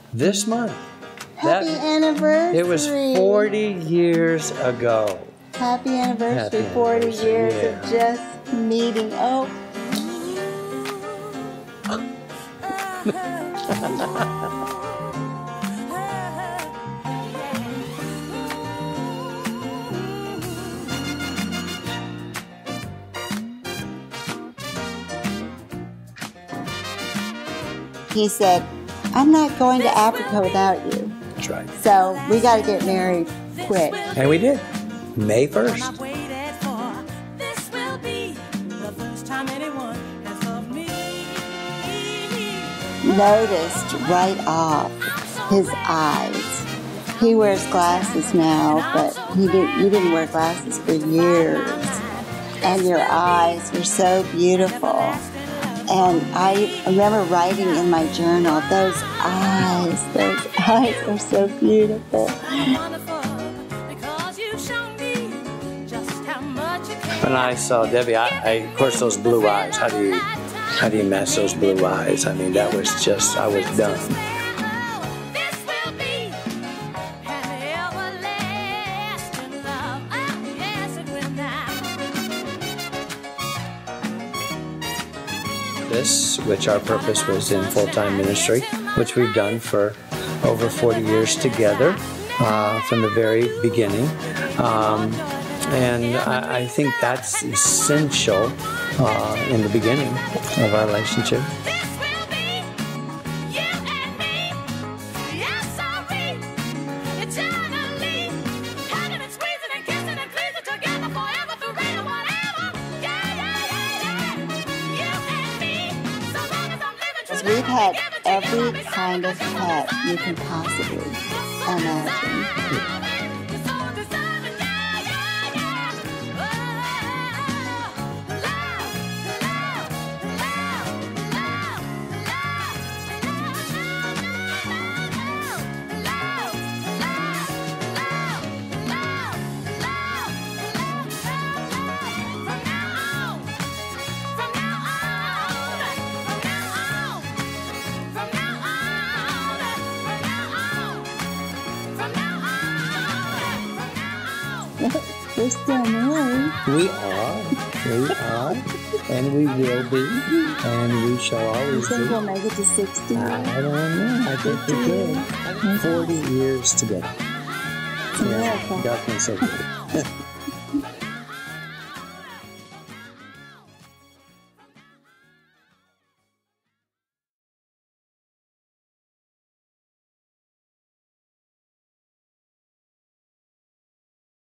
this month. Happy anniversary. It was 40 years ago. Happy anniversary, Happy 40 anniversary, years yeah. of just meeting. Oh. He said, I'm not going to Africa without you. That's right. So we got to get married quick. And we did. May 1st. Noticed right off his eyes. He wears glasses now, but you didn't wear glasses for years. And your eyes were so beautiful. And I remember writing in my journal, those eyes are so beautiful. When I saw Debbie, of course, those blue eyes. How do you match those blue eyes? I mean, that was just, I was done. This, which our purpose was in full-time ministry, which we've done for over 40 years together from the very beginning. And I think that's essential in the beginning of our relationship. We've had every kind of pet you can possibly imagine. We're still married. We are, and we will be, and we shall always be. You think we'll make it to 60? I don't know. I think we could. 40 years together. It's a miracle. God can say that.